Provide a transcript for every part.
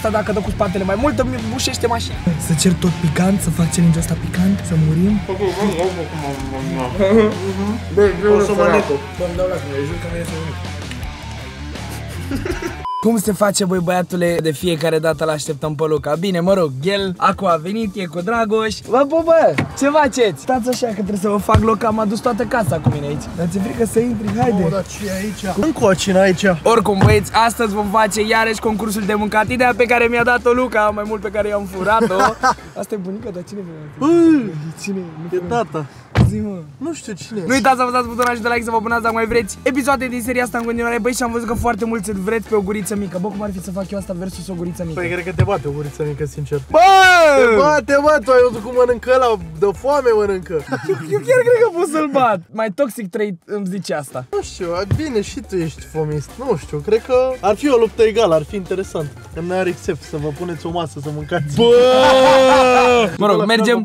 Asta dacă dă cu spatele mai mult, îmi bușește mașina. Să cer tot picant, să fac challenge-ul ăsta picant, să murim. O să mănânc. Bă-mi dau la mine, jur că mie să mănânc. Cum se face, băi, băiatule, de fiecare dată l-așteptăm pe Luca? Bine, mă rog, el acum a venit, e cu Dragoș. Bă, ce faceți? Stați așa că trebuie să vă fac loc, am adus toată casa cu mine aici. Dar ți-e frică să intri, haide. Dar ce e aici? Încocina aici. Oricum, băieți, astăzi vom face iarăși concursul de mâncat. Ideea pe care mi-a dat-o Luca, mai mult pe care i-am furat-o. Asta e bunica, dar cine vrea? Cine? E tata. Zi-mă. Nu știu cine. Nu uitați să apăsați butonul de like, să vă abonați dacă mai vreți episoade din seria asta în continuare. Băi, și am văzut că foarte mulți vreți pe o guriță mică. Bă, cum ar fi să fac eu asta versus o guriță mică? Păi cred că te bate o guriță mică, sincer. Bă! Te bate, bă, tu ai văzut cum mănâncă ăla, de foame mănâncă. Eu chiar cred că pot să-l bat. Mai Toxic 3 îmi zice asta. Nu știu, bine, și tu ești fomist. Nu știu, cred că ar fi o luptă egală, ar fi interesant. Că nu are accept să vă puneți o masă să mâncați. Bă! Mă rog, mergem.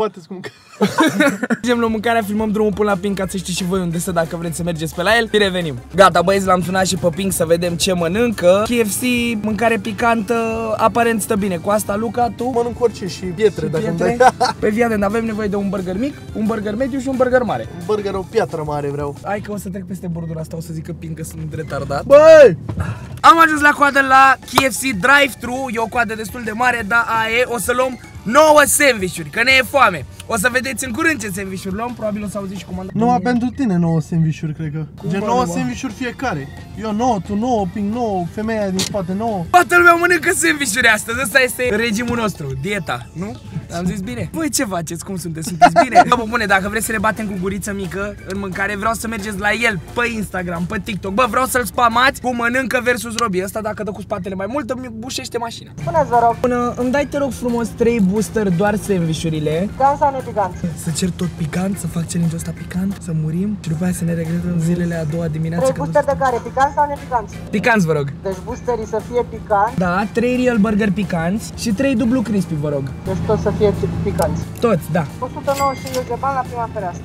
Mergem la mâncarea, filmăm drumul până la Pink ca să știți și voi unde stă dacă vreți să mergeți pe la el. Și revenim. Gata, băieți, l-am sunat și pe Pink să vedem ce mănâncă. KFC, mâncare picantă, aparent stă bine. Cu asta, Luca, tu? Mănânc orice și pietre, dacă îmi dai. Pe viață, avem nevoie de un burger mic, un burger mediu și un burger mare. Un burger, o piatră mare vreau. Hai că o să trec peste bordura asta, o să zic că Pink că sunt retardat. Băi! Am ajuns la coadă la KFC drive-thru, e o coadă destul de mare, dar aia e, o să luăm 9 sandvișuri, că ne e foame. O să vedeți în curând ce sandvișuri luăm, probabil o să auziți și comanda. Numai pentru tine 9 sandvișuri, cred că. Gen 9 sandvișuri fiecare. Eu 9, tu 9, Pink 9, femeia din spate 9. Toată lumea mănâncă sandvișuri astăzi, ăsta este regimul nostru, dieta, nu? Am zis bine? Voi ce faceți? Cum sunteți? Sunteți bine? Bă, bune, dacă vreți să ne batem cu guriță mică în mâncare, vreau să mergeți la el pe Instagram, pe TikTok. Bă, vreau să-l spamați cu mănâncă versus Robi. Ăsta dacă dă cu spatele mai mult, îmi bușește mașina. Spuneți, vă rog. Până îmi dai, te rog frumos, 3 booster, doar sandvișurile. Picant sau nepicant? Să cer tot picant, să fac challenge-ul ăsta picant, să murim și după aia să ne regretăm zilele a doua dimineață. 3 booster de care? Picant sau nepicant? Picanți, vă rog. Deci boosterii să fie picant. Da, 3 real burger picanți și 3 dublu crispy, vă rog. Deci tot să fie picanți. Toți, da. 195 de bani la prima fereastră.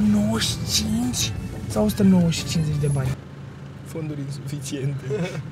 195 sau 195 de bani? Fonduri insuficiente.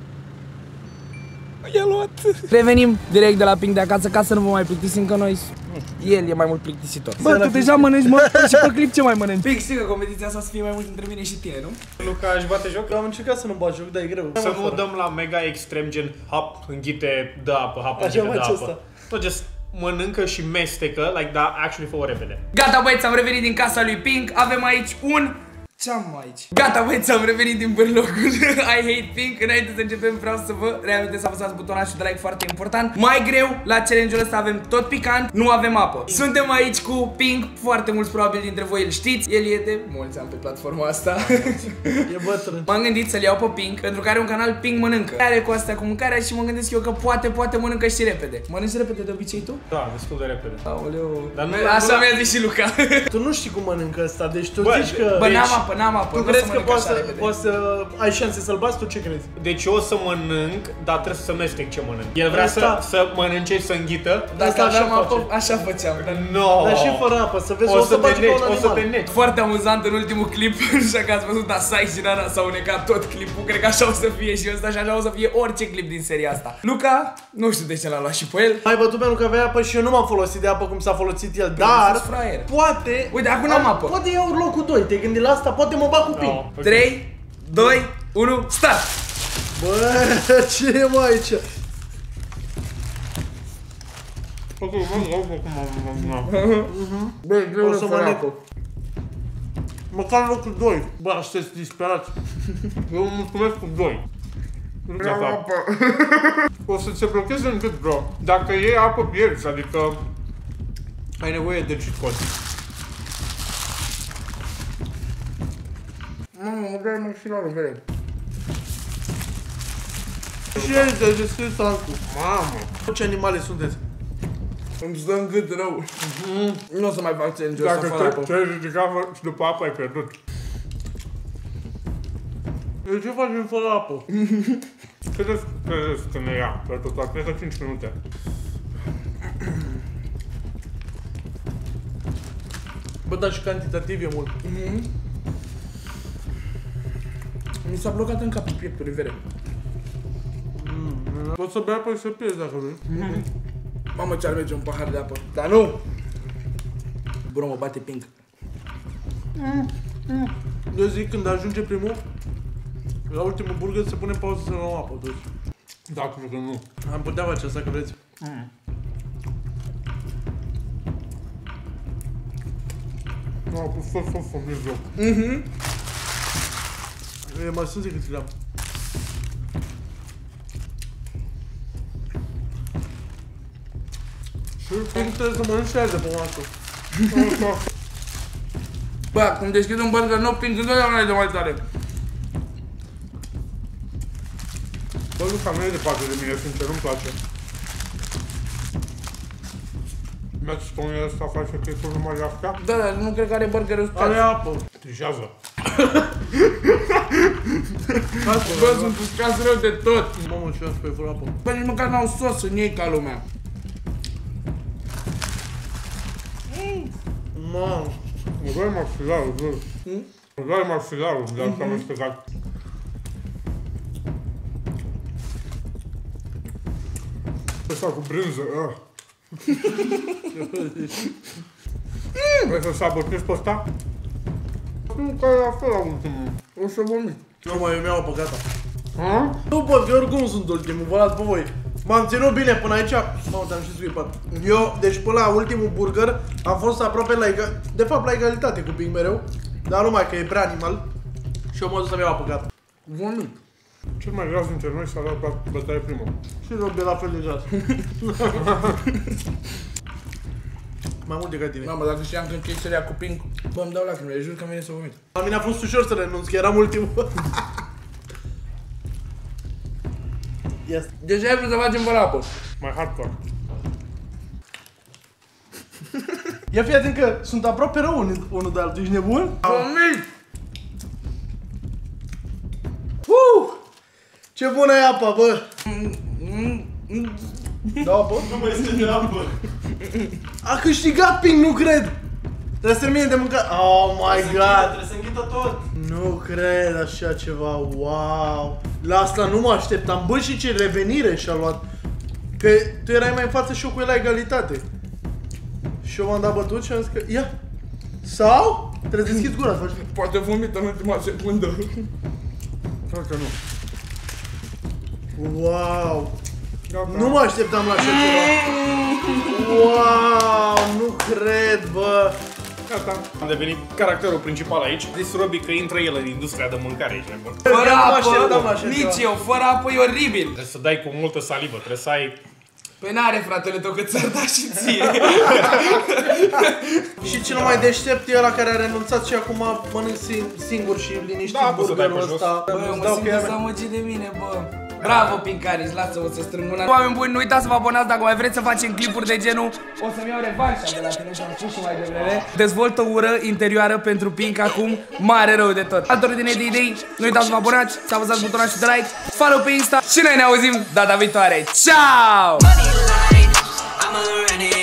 I-a luat. Revenim direct de la Pink de acasă ca să nu vă mai plictisim, că noi el e mai mult plictisitor. Bă, tu deja mănânci, mă, și pe clip ce mai mănânci? Pink, știi că competiția asta să fie mai mult între mine și tine, nu? Luca își bate joc? Eu am încercat să nu bat joc, dar e greu. Să nu dăm la mega extrem, gen hap, înghite, dă apă, hap, Așa înghite, dă faci apă. asta. Tot just mănâncă și mestecă, like, da, actually fă-o repede. Gata, băieți, am revenit din casa lui Pink. Avem aici un... Ce am aici? Gata, băieți, am revenit din bârlocul I Hate Pink. Înainte să începem, vreau să vă reamintesc să apăsați butonul de like, foarte important. Mai greu, la challenge-ul ăsta avem tot picant, nu avem apă. Suntem aici cu Pink, foarte mulți probabil dintre voi îl știți. El e de mulți ani pe platforma asta. E bătrân. M-am gândit să-l iau pe Pink, pentru că are un canal Pink Mănâncă. Are cu astea cu mâncarea și mă gândesc eu că poate mănâncă și repede. Mănânci repede de obicei tu? Da, destul de repede. Aoleu. Dar nu, așa mi-a zis și Luca. Tu nu știi cum mănâncă ăsta, deci tu Bă, zici că... Bă, n-am apă, n-am apă. Tu crezi că poți să ai șanse să-l bați? Tu ce crezi? Deci eu o să mănânc, dar trebuie să mestec ce mănânc. El vrea să mănânce și să înghită. Dacă aveam apă, așa făceam. No. Dar și fără apă, să vezi, O să te bagi ca un neci, o să te animal. neci. Foarte amuzant în ultimul clip, așa că ați văzut Asai și Nana s-au necat tot clipul. Cred că așa o să fie și ăsta și așa o să fie orice clip din seria asta. Luca, nu știu de ce l-a luat și pe el. Hai bătut pentru că avea apă și eu nu m-am folosit de apă cum s-a folosit el, dar poate... Uite, acum n-am apă. Poate iau locul 2, te-ai gândit la asta? Poate mă bag cu Pink. 3, 2, 1, start! Bă, ce e mă aici? Băi, O să mănânc. Măcar locul 2. Bă, sunteți disperați. Eu îmi mulțumesc cu 2. Vreau apă. O să se blocheze în gât, bro. Dacă iei apă, pierzi, adică ai nevoie de cheat code. Mă dai maxilarul, vede. Și el de scris altul. Mamă. Ce animale sunteți? Îmi stă în gât rău. Nu o să mai fac challenge-ul ăsta fără apă. Dacă te-ai ridicat și după apă ai pierdut. De ce facem fără apă? Credeți că ne ia pe total? Cred că 5 minute. Bă, dar și cantitativ e mult. Mi s-a blocat în capul pieptului, vede. Poți să bea apă și să pierzi dacă vrei. Mamă, ce-ar merge un pahar de apă. Dar nu! Bro, mă bate Pink. Eu zic când ajunge primul, la ultimul burger se pune pauză să luăm apă toți. Da, cred că nu. Am putea face asta că vreți. Nu, am pus sos în mijloc. E mai sus decât țineam. Și Pink trebuie să mănânci și aia de pe masă. Bă, când deschid un burger nou, Pink întotdeauna e de mai tare. Bă, Luca nu e departe de mine, sincer, nu-mi place. Mi-ați spune ăsta face că e tot numai astea? Da, dar nu cred că are burgerul ăsta. Are apă. Trișează. Bă, sunt uscați rău de tot. Mamă, ce aș pe fără apă. Bă, nici măcar n-au sos în ei ca lumea. Mamă. Mă doare maxilarul, bă. Mă doare maxilarul, de asta am spăcat. Ăsta cu brânză, Vrei să sabotezi pe ăsta? Nu, că e la fel la ultimul. O să vomit. Nu mai eu mi-au apă, gata. Nu pot, că oricum sunt ultimul, vă las pe voi. M-am ținut bine până aici. Mamă, te-am și scuipat. Eu, deci până la ultimul burger, am fost aproape la de fapt la egalitate cu Pink mereu. Dar numai că e prea animal. Și eu m-am dus să-mi iau apă, gata. Vomit. Cel mai gras dintre noi s-a dat bătaie primă. Și Rob e la fel de gras. Mai mult decât tine. Mamă, dacă știam că închei seria cu Pink, bă, îmi dau lacrimile, jur că îmi vine să vomit. La mine a fost ușor să renunț, că eram ultimul. Yes. Deja ai vrut să facem fără apă. Mai hardcore. Ia fii atent că sunt aproape rău unul de altul, ești nebun? Vomit! Ce bună e apa, bă! Da, apă? Nu mai este de apă. A câștigat Pink, nu cred! Trebuie să termine de mâncat. Oh my god! Trebuie să închită tot. Nu cred așa ceva, wow! La asta nu mă așteptam. Bă, și ce revenire și-a luat. Că tu erai mai în față și eu cu el la egalitate. Și eu m-am dat bătut și am zis că ia! Sau? Trebuie să deschizi gura, faci. Poate vomit în ultima secundă. Cred că nu. Wow! Gata. Nu mă așteptam la așa ceva. Wow! Nu cred, bă! Gata. Am devenit caracterul principal aici. Zis Robi că intră el în industria de mâncare, ești nebun. Fără Eu nu mă așteptam la apă, așa nici ceva. eu, fără apă e oribil. Trebuie să dai cu multă salivă, trebuie să ai... Păi n-are fratele tău că ți-ar da și ție. Și cel mai deștept e ăla care a renunțat și acum mănânc singur și liniștit Da, poți să dai burgerul pe jos. ăsta. Bă, eu mă simt dezamăgit de mine, bă. Bravo, Pincaris, lasă-mă să strâng mâna. Oameni buni, nu uitați să vă abonați dacă mai vreți să facem clipuri de genul. O să-mi iau revanșa de la tine, și am spus și mai devreme. Dezvolt o ură interioară pentru Pink acum, mare rău de tot. Altă ordine de idei, nu uitați să vă abonați, să apăsați butonul de like, follow pe Insta și noi ne auzim data viitoare. Ciao! I'ma run it